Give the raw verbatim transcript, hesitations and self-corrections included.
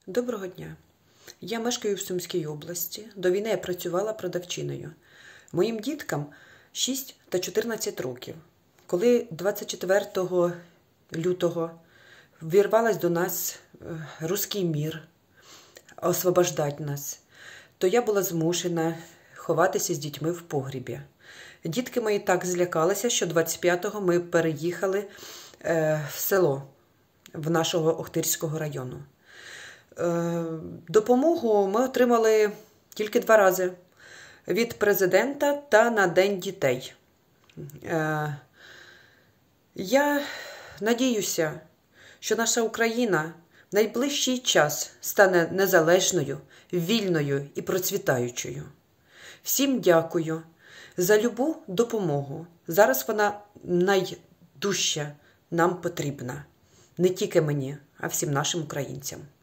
Доброго дня. Я мешкаю в Сумській області. До війни я працювала продавчиною. Моїм діткам шість та чотирнадцять років. Коли двадцять четвертого лютого ввірвалась до нас руський мір, освобождати нас, то я була змушена ховатися з дітьми в погрібі. Дітки мої так злякалися, що двадцять п'ятого ми переїхали в село в нашого Охтирського району. Допомогу ми отримали тільки два рази – від президента та на День дітей. Я надіюся, що наша Україна в найближчий час стане незалежною, вільною і процвітаючою. Всім дякую за любу допомогу. Зараз вона найдужча нам потрібна. Не тільки мені, а всім нашим українцям.